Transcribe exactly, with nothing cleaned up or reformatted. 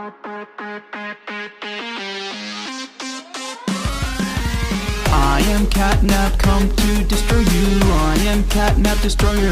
I am Catnap, come to destroy you. I am Catnap, destroyer.